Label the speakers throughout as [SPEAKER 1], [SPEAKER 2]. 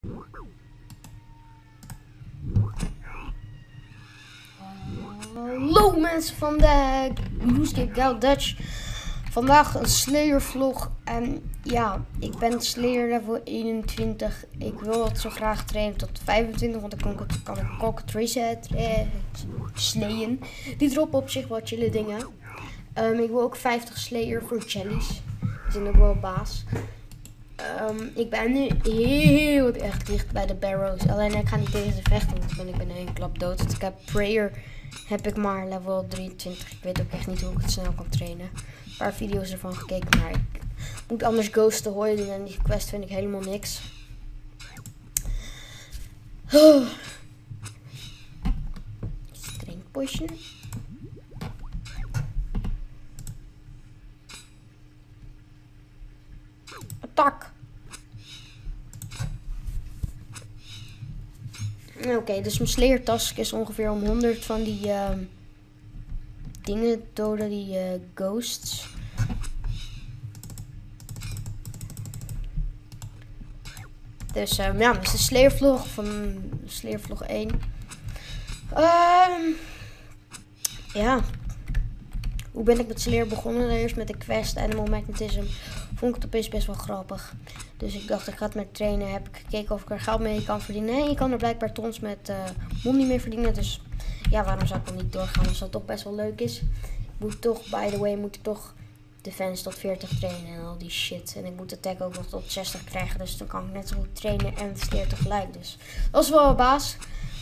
[SPEAKER 1] Hallo mensen van de Bluescape Gal Dutch. Vandaag een Slayer vlog. En ja, ik ben Slayer level 21. Ik wil het zo graag trainen tot 25, want dan kan ik Cockatrice slayen. Die droppen op zich wel chille dingen. Ik wil ook 50 Slayer voor jellies. Die zijn ook wel baas. Ik ben nu heel erg dicht bij de barrows. Alleen ik ga niet tegen ze vechten, want ik ben in één klap dood. Dus ik heb prayer, heb ik maar level 23. Ik weet ook echt niet hoe ik het snel kan trainen. Een paar video's ervan gekeken, maar ik moet anders Ghost the Hoy doen. En die quest vind ik helemaal niks. Strength potion. Attack. Oké, dus mijn Slayer task is ongeveer om 100 van die dingen doden, die ghosts. Dus ja, dat is de Slayer vlog van Slayer vlog 1. Ja. Hoe ben ik met Slayer begonnen? Eerst met de quest Animal Magnetism. Vond ik het opeens best wel grappig. Dus ik dacht, ik ga het maar trainen. Heb ik gekeken of ik er geld mee kan verdienen. En je kan er blijkbaar tons met money mee verdienen. Dus ja, waarom zou ik dan niet doorgaan als dat toch best wel leuk is. Ik moet toch, by the way, moet ik toch defense tot 40 trainen en al die shit. En ik moet de attack ook nog tot 60 krijgen. Dus dan kan ik net zo goed trainen en Slayer tegelijk. Dus dat is wel een baas.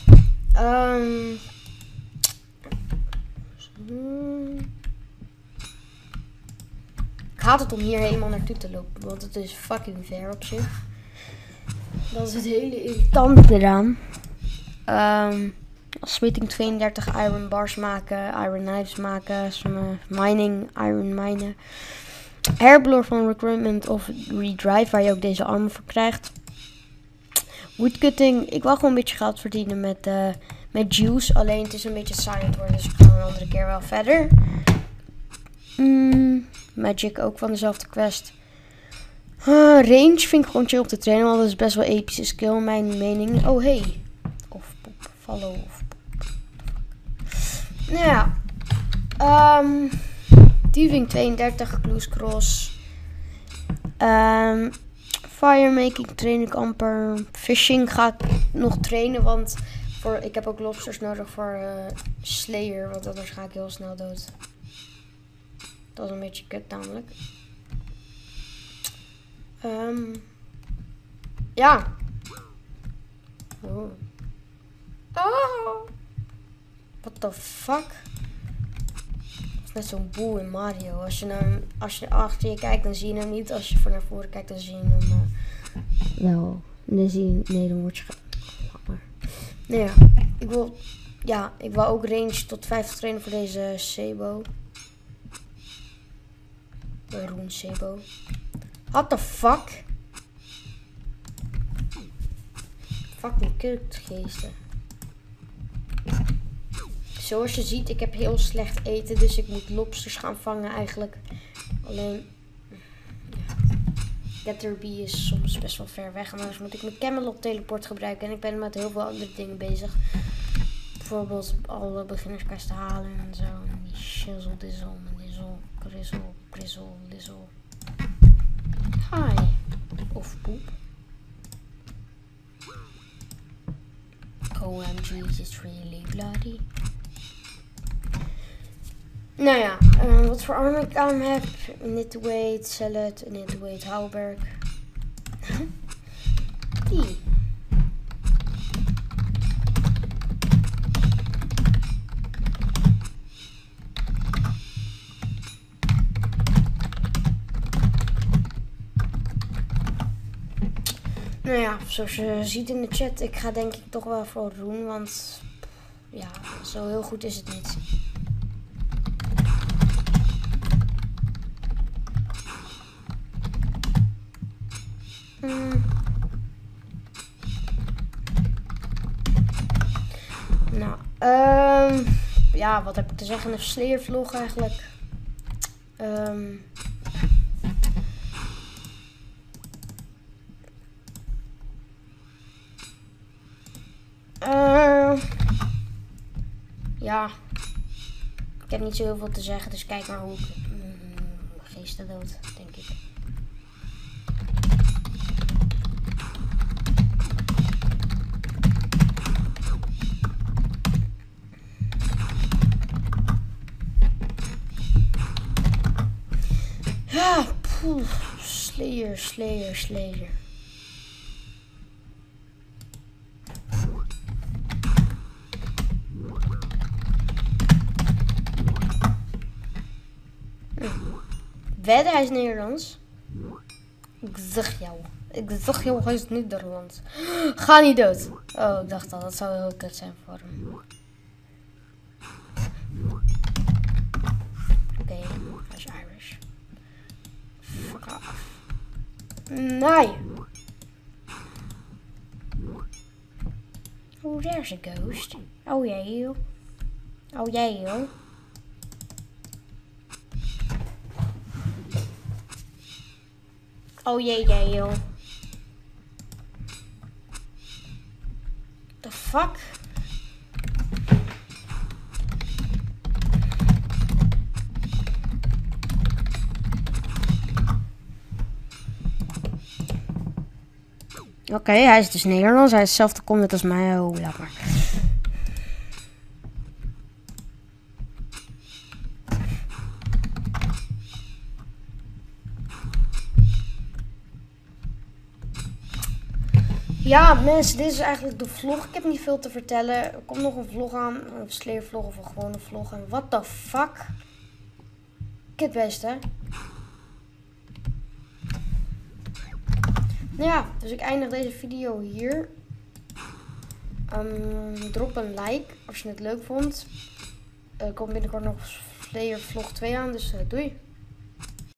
[SPEAKER 1] Ik haat het om hier helemaal naartoe te lopen, want het is fucking ver op zich. Dat is het hele irritante eraan. Smithing 32 iron bars maken, iron knives maken, mining, iron minen. Herblore van recruitment of redrive, waar je ook deze armen voor krijgt. Woodcutting, ik wil gewoon een beetje geld verdienen met juice, alleen het is een beetje saai aan het worden, dus ik ga een andere keer wel verder. Magic ook van dezelfde quest. Range vind ik gewoon chill op te trainen, want dat is best wel epische skill, mijn mening. Oh hey. Of poep. Follow of poep. Nou ja. Thieving 32, Blues Cross. Firemaking train ik amper. Fishing ga ik nog trainen, want ik heb ook lobsters nodig voor Slayer, want anders ga ik heel snel dood. Dat is een beetje kut namelijk. Ja. Oh. What the fuck? Dat is net zo'n boel in Mario. Als je achter je kijkt, dan zie je hem niet. Als je naar voren kijkt, dan zie je hem wel. Dan zie je, nee, dan word je nee, ja. Ik wil ook range tot 50 trainen voor deze Sebo. Rune Sebo. What the fuck? Fucking kutgeesten. Zoals je ziet, ik heb heel slecht eten, dus ik moet lobsters gaan vangen eigenlijk. Alleen, ja. Getterbee is soms best wel ver weg, en anders moet ik mijn Camelot teleport gebruiken. En ik ben met heel veel andere dingen bezig. Bijvoorbeeld alle beginnerskwesten halen en zo. En die shizzle, dizzle, dizzle, grizzle, lizzle. Hi. Of poep. OMG, is really bloody. Nou ja, wat voor armen ik aan heb. Knitweight, salad, knitweight, houwberg. Die. Nou ja, zoals je ziet in de chat, ik ga denk ik toch wel voor Rune, want ja, zo heel goed is het niet. Nou, ja, wat heb ik te zeggen in een Slayer vlog eigenlijk? ja, ik heb niet zo heel veel te zeggen, dus kijk maar hoe ik geesten dood, denk ik. Ja, poeh, Slayer. Wedden, hij is Nederlands. Ik zeg jou, hij is Nederlands. Ga niet dood. Oh, ik dacht al, dat zou heel kut zijn voor hem. Oké, hij is Irish. Fuck off. Nee. Oh, there's a ghost. Oh jee, joh. Oh jee, joh. Oh jee, joh. The fuck? Oké, hij is dus Nederlands. Hij is hetzelfde comment als mij. Oh, laat maar. Ja, mensen, dit is eigenlijk de vlog. Ik heb niet veel te vertellen. Er komt nog een vlog aan. Een Slayer vlog of een gewone vlog. En what the fuck? Kut best, hè? Nou ja, dus ik eindig deze video hier. Drop een like als je het leuk vond. Er komt binnenkort nog Slayer vlog 2 aan, dus doei.